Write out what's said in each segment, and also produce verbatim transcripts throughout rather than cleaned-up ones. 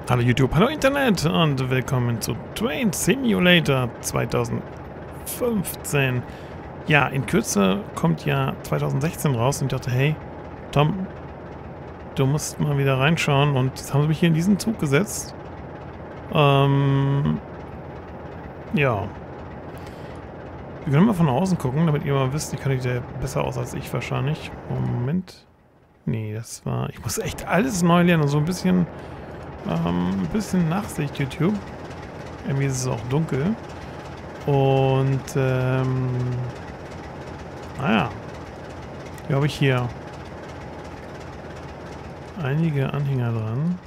Hallo YouTube, hallo Internet und willkommen zu Train Simulator zwanzig fünfzehn. Ja, in Kürze kommt ja zwanzig sechzehn raus und ich dachte, hey, Tom, du musst mal wieder reinschauen und jetzt haben sie mich hier in diesen Zug gesetzt. Ähm, ja. Wir können mal von außen gucken, damit ihr mal wisst, die kann ich ja besser aus als ich wahrscheinlich. Moment. Nee, das war... Ich muss echt alles neu lernen und so ein bisschen... Ähm, ein bisschen Nachsicht, YouTube. Irgendwie ist es auch dunkel. Und, ähm... naja. Hier habe ich hier einige Anhänger dran.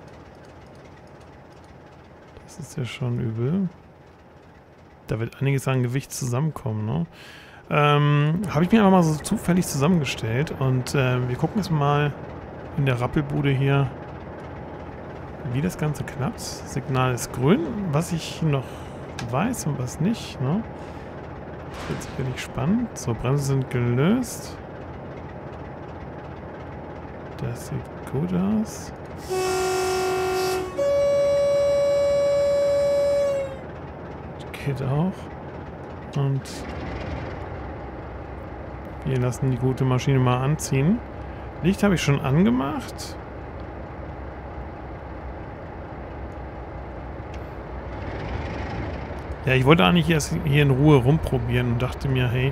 Das ist ja schon übel. Da wird einiges an Gewicht zusammenkommen, ne? Ähm, habe ich mir einfach mal so zufällig zusammengestellt. Und äh, wir gucken jetzt mal in der Rappelbude hier, wie das Ganze klappt. Signal ist grün. Was ich noch weiß und was nicht, ne? Das wird sicherlich spannend. So, Bremsen sind gelöst. Das sieht gut aus. Geht auch. Und wir lassen die gute Maschine mal anziehen. Licht habe ich schon angemacht. Ja, ich wollte eigentlich erst hier in Ruhe rumprobieren und dachte mir, hey,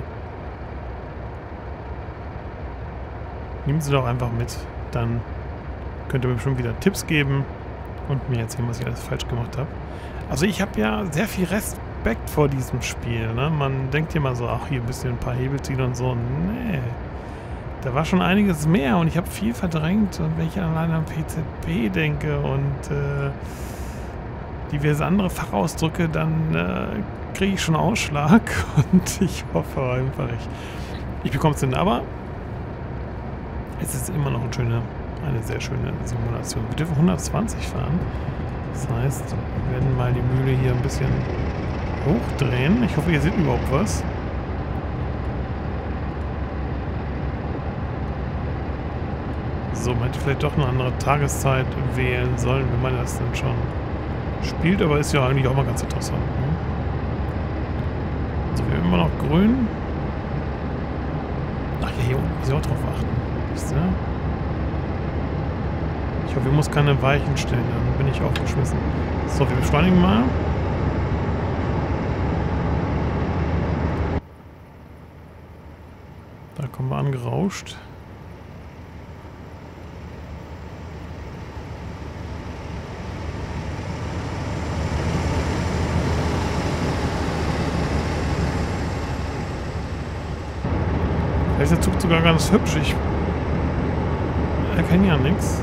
nehmen Sie doch einfach mit. Dann könnt ihr mir schon wieder Tipps geben und mir erzählen, was ich alles falsch gemacht habe. Also ich habe ja sehr viel Respekt vor diesem Spiel. Ne? Man denkt immer so, ach, hier ein bisschen ein paar Hebel ziehen und so. Nee, da war schon einiges mehr und ich habe viel verdrängt. Und wenn ich allein am P Z P denke und äh, diverse andere Fachausdrücke, dann äh, kriege ich schon Ausschlag und ich hoffe einfach, ich, ich bekomme es hin. Aber es ist immer noch eine schöne, eine sehr schöne Simulation. Wir dürfen hundertzwanzig fahren. Das heißt, wir werden mal die Mühle hier ein bisschen hochdrehen. Ich hoffe, ihr seht überhaupt was. So, man hätte vielleicht doch eine andere Tageszeit wählen sollen, wenn man das dann schon spielt, aber ist ja eigentlich auch mal ganz interessant. Ne? Also wir haben immer noch grün. Ach ja, hier unten muss ich auch drauf achten. Wisst ihr? Ich hoffe, ich muss keine Weichen stellen, dann bin ich aufgeschmissen. So, wir beschleunigen mal. Da kommen wir angerauscht. Vielleicht ist der Zug sogar ganz hübsch. Ich erkenne ja nichts.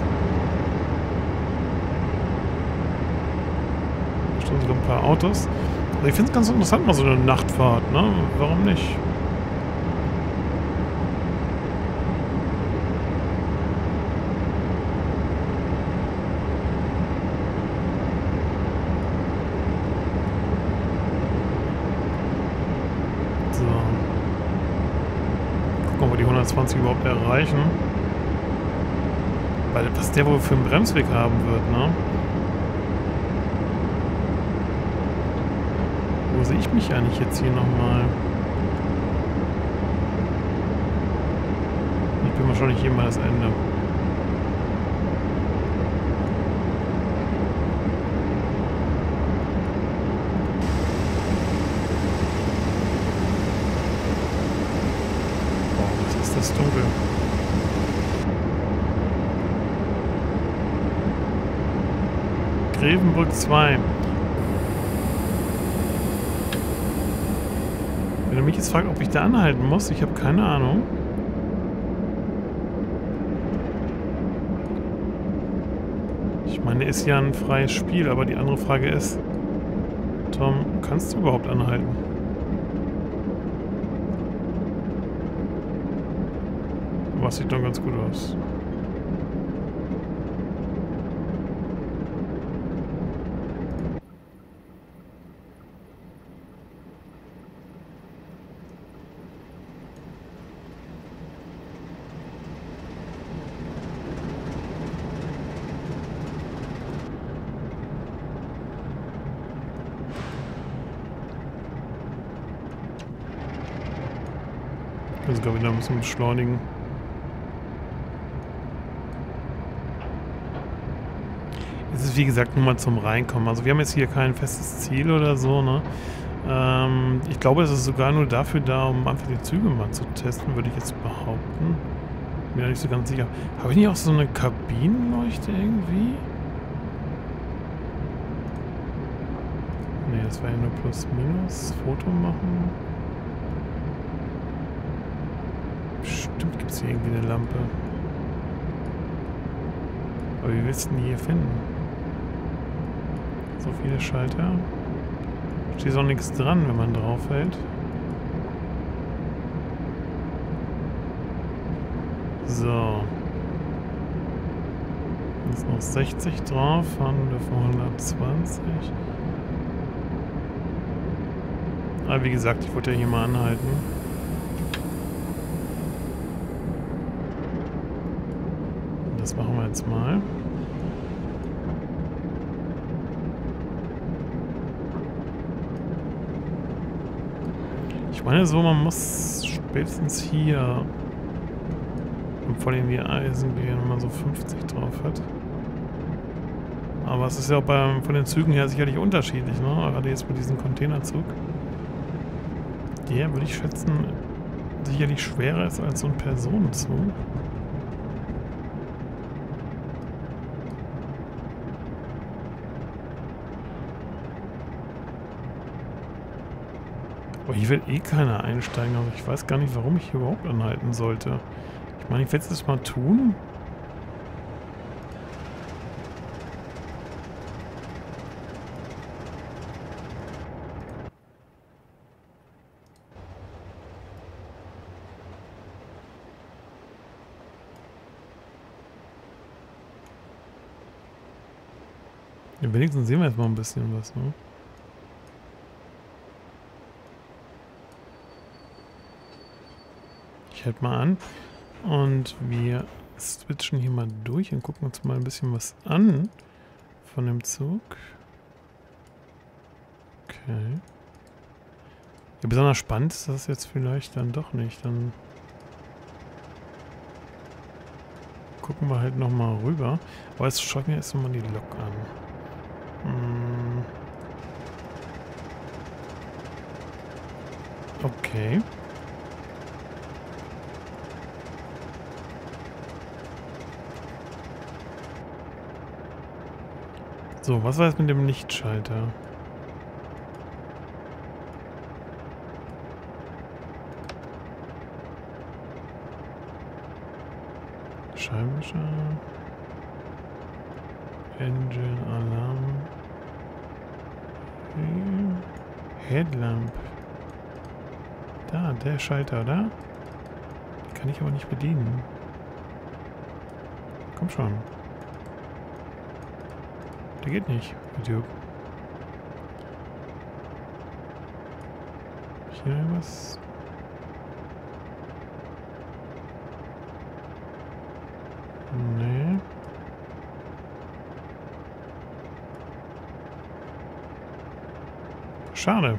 Da stehen sogar ein paar Autos. Also ich finde es ganz interessant, mal so eine Nachtfahrt, ne? Warum nicht? So. Gucken, ob wir die hundertzwanzig überhaupt erreichen. Weil was der wohl für einen Bremsweg haben wird, ne? Wo sehe ich mich eigentlich jetzt hier nochmal? Ich bin wahrscheinlich hier mal das Ende. Boah, was ist das dunkel? Grevenbrück zwei. Wenn du mich jetzt fragst, ob ich da anhalten muss, ich habe keine Ahnung. Ich meine, ist ja ein freies Spiel, aber die andere Frage ist, Tom, kannst du überhaupt anhalten? Was sieht doch ganz gut aus. muss sogar wieder ein bisschen beschleunigen. Es ist wie gesagt nur mal zum Reinkommen. Also wir haben jetzt hier kein festes Ziel oder so, ne? Ähm, ich glaube, es ist sogar nur dafür da, um einfach die Züge mal zu testen, würde ich jetzt behaupten. Bin ja nicht so ganz sicher. Habe ich nicht auch so eine Kabinenleuchte irgendwie? Ne, das war ja nur plus minus. Foto machen. Bestimmt gibt es hier irgendwie eine Lampe. Aber wie willst du denn die hier finden? So viele Schalter. Steht auch nichts dran, wenn man drauf hält. So. Jetzt noch sechzig drauf, fahren dürfen hundertzwanzig. Aber wie gesagt, ich wollte ja hier mal anhalten. Das machen wir jetzt mal. Ich meine so, man muss spätestens hier, und vor allem die Eisen gehen, wenn man so fünfzig drauf hat. Aber es ist ja auch bei, von den Zügen her sicherlich unterschiedlich, ne? Gerade jetzt mit diesem Containerzug. Der, würde ich schätzen, sicherlich schwerer ist als so ein Personenzug. Aber hier will eh keiner einsteigen, also ich weiß gar nicht, warum ich hier überhaupt anhalten sollte. Ich meine, ich werde es jetzt mal tun. Ja, wenigstens sehen wir jetzt mal ein bisschen was, ne? Ich halte mal an und wir switchen hier mal durch und gucken uns mal ein bisschen was an von dem Zug. Okay. Ja, besonders spannend ist das jetzt vielleicht dann doch nicht. Dann gucken wir halt nochmal rüber. Aber jetzt schaue ich mir erst mal die Lok an. Hm. Okay. So, was war jetzt mit dem Lichtschalter? Scheibenwischer. Engine, Alarm. Headlamp. Da, der Schalter, oder? Den kann ich aber nicht bedienen. Komm schon. Der geht nicht. Video. Hier was? Nee. Schade.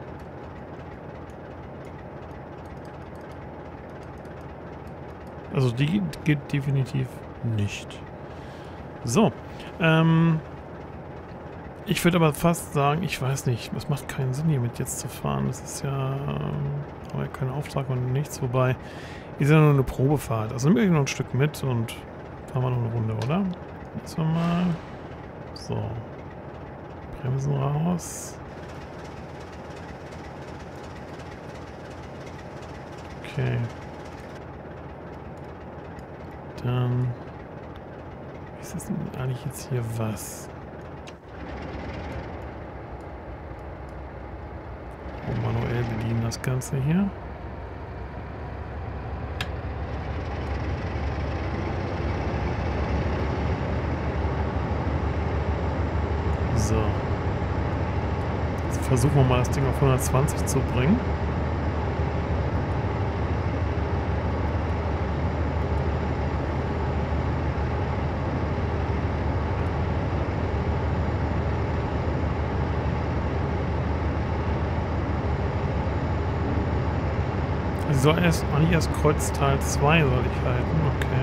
Also die geht definitiv nicht. So. Ähm... Ich würde aber fast sagen, ich weiß nicht, es macht keinen Sinn, hier mit jetzt zu fahren. Das ist ja, ähm, haben wir keinen Auftrag und nichts. Wobei, ist ja nur eine Probefahrt. Also nehmen wir noch ein Stück mit und fahren wir noch eine Runde, oder? Jetzt mal. So. Bremsen raus. Okay. Dann. Wie ist das denn eigentlich jetzt hier was? Manuell bedienen das Ganze hier. So. Jetzt versuchen wir mal das Ding auf hundertzwanzig zu bringen. Die soll erst, eigentlich erst Kreuztal zwei soll ich halten, okay.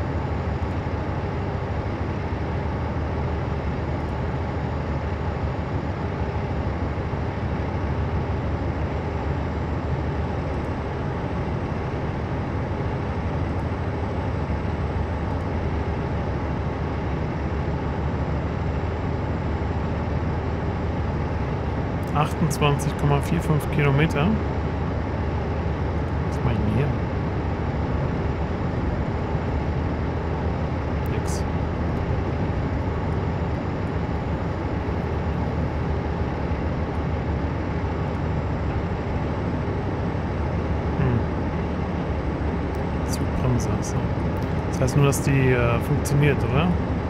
achtundzwanzig Komma fünfundvierzig Kilometer. Was mache ich denn hier? Nix. Hm. Zugbremse. So. Das heißt nur, dass die äh, funktioniert, oder?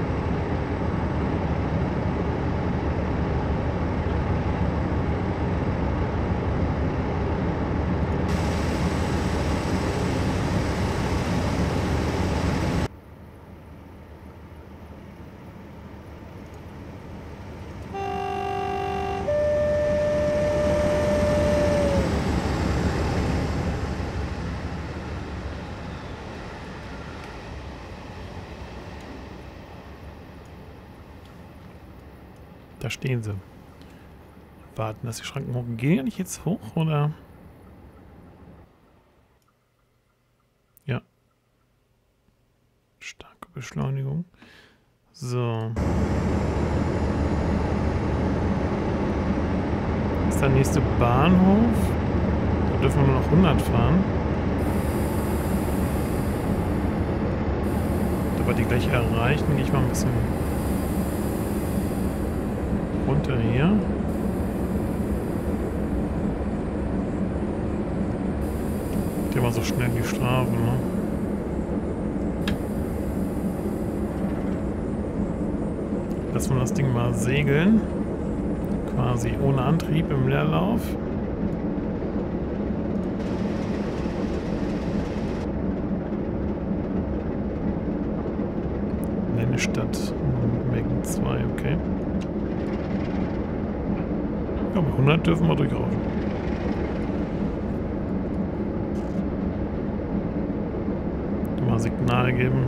Da stehen sie. Warten, dass die Schranken hochgehen. Gehen ja nicht jetzt hoch, oder? Ja. Starke Beschleunigung. So. Das ist der nächste Bahnhof. Da dürfen wir nur noch hundert fahren. Da wir die gleich erreichen, gehe ich mal ein bisschen runter hier. Der war so schnell die Strafe, ne? Lassen wir das Ding mal segeln. Quasi ohne Antrieb im Leerlauf. Nennestadt. Megan zwei, okay. Ja, mit hundert dürfen wir durchrauschen. Mal Signal geben.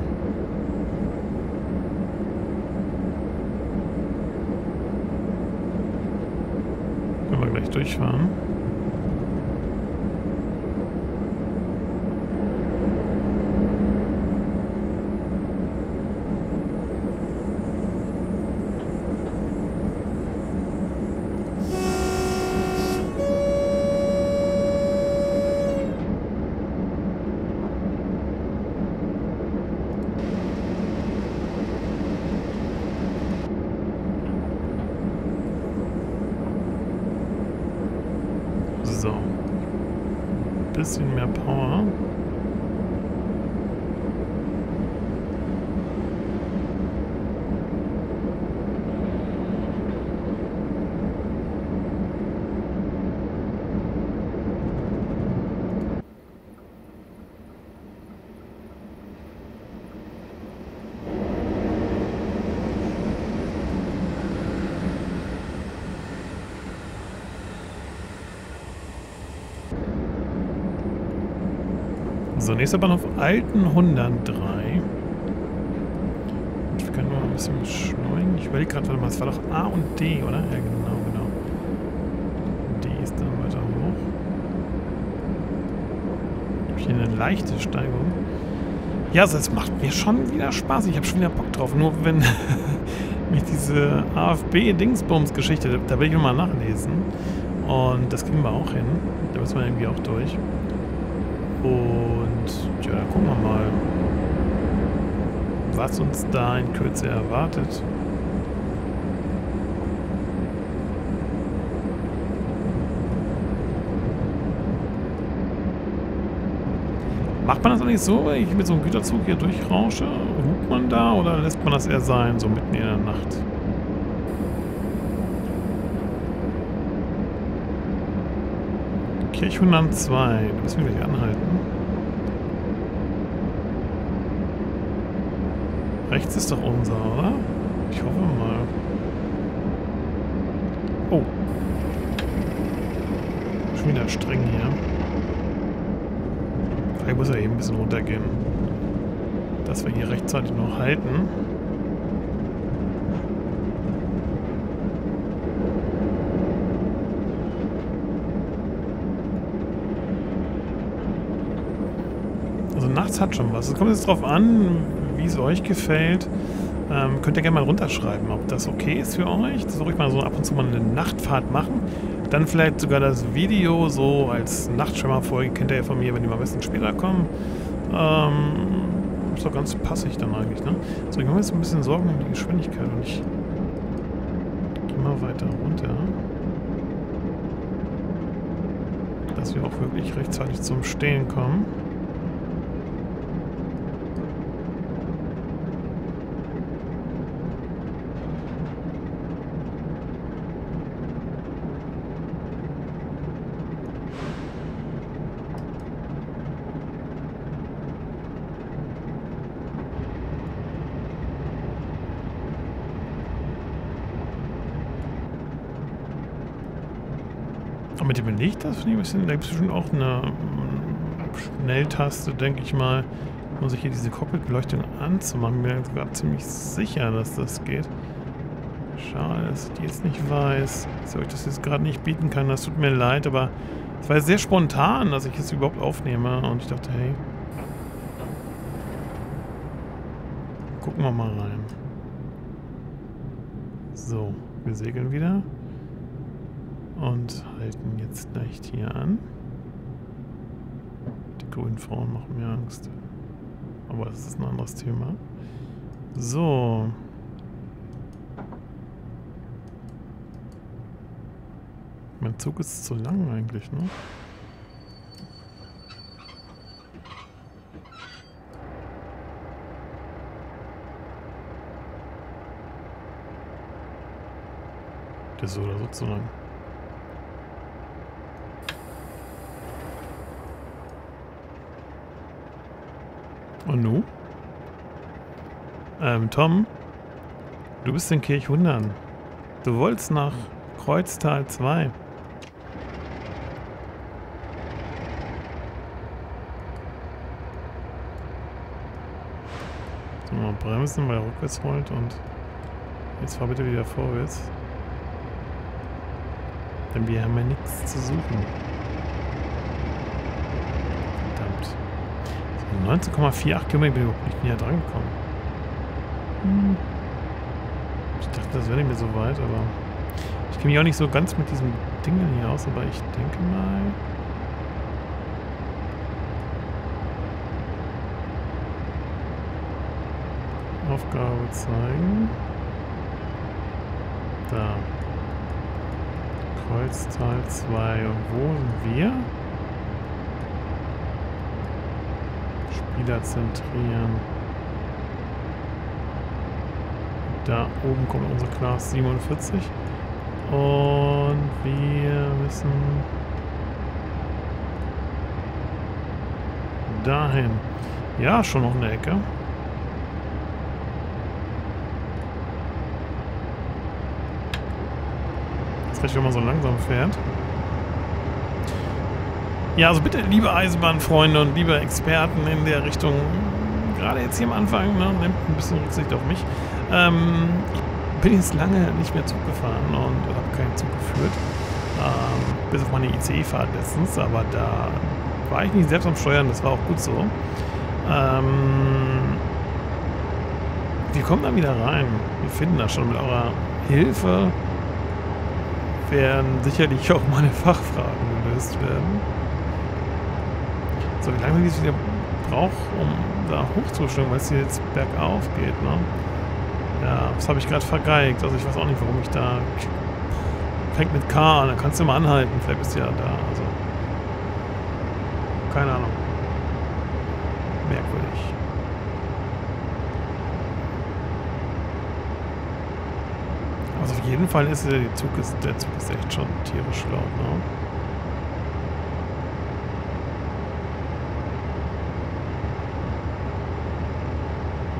Können wir gleich durchfahren. So. Bisschen mehr Power. So, nächster Bahnhof Altenhundert-drei. Ich kann nur ein bisschen beschleunigen. Ich überlege gerade, warte mal, es war doch A und D, oder? Ja, genau, genau. D ist dann weiter hoch. Hier eine leichte Steigung. Ja, also es macht mir schon wieder Spaß. Ich habe schon wieder Bock drauf. Nur wenn mich diese A F B-Dingsbums-Geschichte, da will ich nochmal nachlesen. Und das kriegen wir auch hin. Da müssen wir irgendwie auch durch. Und ja, gucken wir mal, was uns da in Kürze erwartet. Macht man das eigentlich so, wenn ich mit so einem Güterzug hier durchrausche? Hupt man da oder lässt man das eher sein, so mitten in der Nacht? Kirchhundert zwei, da müssen wir gleich anhalten. Rechts ist doch unser, oder? Ich hoffe mal. Oh. Schon wieder streng hier. Vielleicht muss er eben ein bisschen runtergehen. Dass wir hier rechtzeitig noch halten. Also nachts hat schon was. Es kommt jetzt drauf an, wie es euch gefällt. Ähm, könnt ihr gerne mal runterschreiben, ob das okay ist für euch. Das soll ich mal so ab und zu mal eine Nachtfahrt machen. Dann vielleicht sogar das Video so als Nachtschwimmerfolge. Kennt ihr ja von mir, wenn die mal ein bisschen später kommen. Ähm, ist doch ganz passig dann eigentlich, ne? So, ich mache mir jetzt ein bisschen Sorgen um die Geschwindigkeit und ich gehe mal weiter runter. Dass wir auch wirklich rechtzeitig zum Stehen kommen. Und mit dem Licht, das finde ich ein bisschen, da gibt es bestimmt auch eine Schnelltaste, denke ich mal, um sich hier diese Cockpit-Beleuchtung anzumachen. Ich bin sogar ziemlich sicher, dass das geht. Schade, dass ich die jetzt nicht weiß, dass ich euch das jetzt gerade nicht bieten kann. Das tut mir leid, aber es war sehr spontan, dass ich es überhaupt aufnehme. Und ich dachte, hey, gucken wir mal rein. So, wir segeln wieder. Und halten jetzt leicht hier an. Die grünen Frauen machen mir Angst. Aber das ist ein anderes Thema. So. Mein Zug ist zu lang eigentlich, ne? Der ist so oder so zu lang. Und nu? Ähm, Tom, du bist in Kirchhundern. Du wolltest nach Kreuztal zwei. So, mal bremsen, weil er rückwärts rollt und jetzt fahr bitte wieder vorwärts. Denn wir haben ja nichts zu suchen. Verdammt. neunzehn Komma vierundachtzig Kilometer, bin ich überhaupt nicht näher dran gekommen. Hm. Ich dachte, das wäre nicht mehr so weit, aber ich kenne mich auch nicht so ganz mit diesem Ding hier aus, aber ich denke mal... Aufgabe zeigen. Da. Kreuztal zwei. Und wo sind wir? Spieler zentrieren. Da oben kommt unsere Class siebenundvierzig. Und wir müssen dahin. Ja, schon noch eine Ecke. Jetzt recht, wenn man so langsam fährt. Ja, also bitte, liebe Eisenbahnfreunde und liebe Experten in der Richtung, gerade jetzt hier am Anfang, ne, nehmt ein bisschen Rücksicht auf mich. Ähm, ich bin jetzt lange nicht mehr Zug gefahren und habe keinen Zug geführt. Ähm, bis auf meine I C E-Fahrt letztens, aber da war ich nicht selbst am Steuern, das war auch gut so. Ähm, wir kommen da wieder rein. Wir finden das schon mit eurer Hilfe. Werden sicherlich auch meine Fachfragen gelöst werden. So, wie lange ich es wieder brauche, um da hochzusteigen, weil es hier jetzt bergauf geht, ne? Ja, das habe ich gerade vergeigt. Also ich weiß auch nicht, warum ich da... Fängt mit K an, dann kannst du mal anhalten. Vielleicht bist du ja da, also... Keine Ahnung. Merkwürdig. Also auf jeden Fall ist der Zug, ist, der Zug ist echt schon tierisch laut, ne?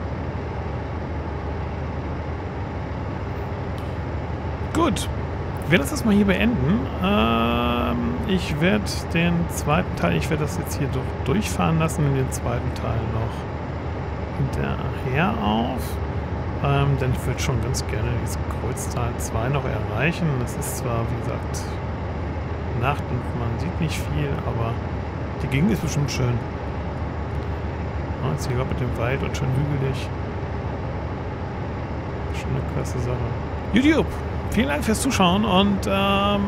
Gut. werde das mal hier beenden. Ähm, ich werde den zweiten Teil, ich werde das jetzt hier durch, durchfahren lassen und den zweiten Teil noch hinterher auf. Ähm, denn ich würde schon ganz gerne dieses Kreuztal zwei noch erreichen. Das ist zwar, wie gesagt, Nacht und man sieht nicht viel, aber die Gegend ist bestimmt schön. Ja, jetzt hier gerade mit dem Wald und schön hügelig. Schon eine klasse Sache. YouTube, vielen Dank fürs Zuschauen und ähm,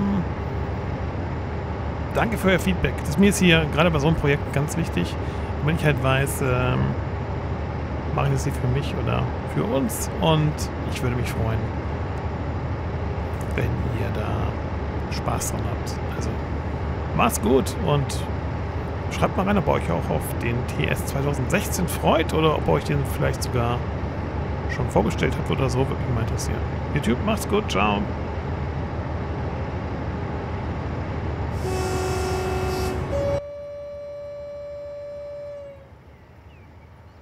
danke für euer Feedback. Das ist mir jetzt hier gerade bei so einem Projekt ganz wichtig. Wenn ich halt weiß, ähm, mache ich das hier für mich oder für uns und ich würde mich freuen, wenn ihr da Spaß dran habt. Also macht's gut und schreibt mal rein, ob ihr euch auch auf den T S zwanzig sechzehn freut oder ob ihr euch den vielleicht sogar schon vorbestellt habt oder so. Würde mich mal interessieren. YouTube, macht's gut, ciao.